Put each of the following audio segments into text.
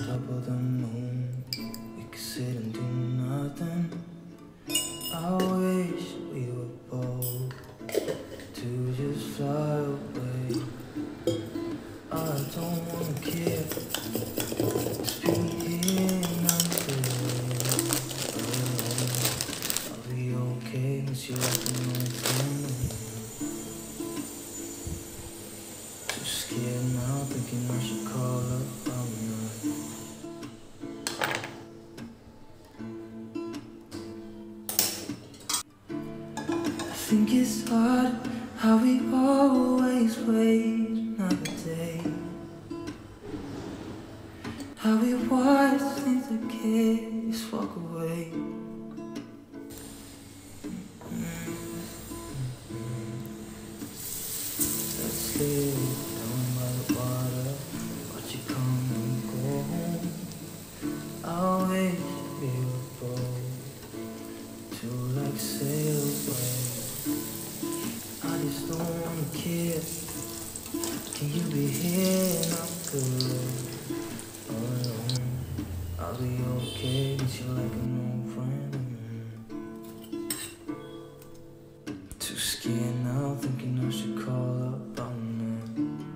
top of the moon, we could sit and do nothing. I wish we were bold to just fly away. I don't wanna care, just be here until alone. I'll be okay, miss you like an old friend. Too scared now, thinking I should call up. I'm not. I think it's hard how we always wait another day, how we watch things that kids walk away. Let's live down by the water, watch you come and go home. I wish we were bold to like sail away. I just don't wanna care. Can you be here? Not good. Alone. I'll be okay. Miss you like an old friend. Too scared now, thinking I should call up. I'm not.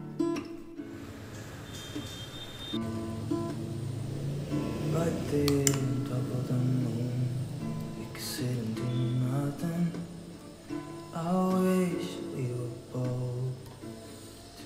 Right there on top of the moon, we could sit and do nothing. I wish we were bold to.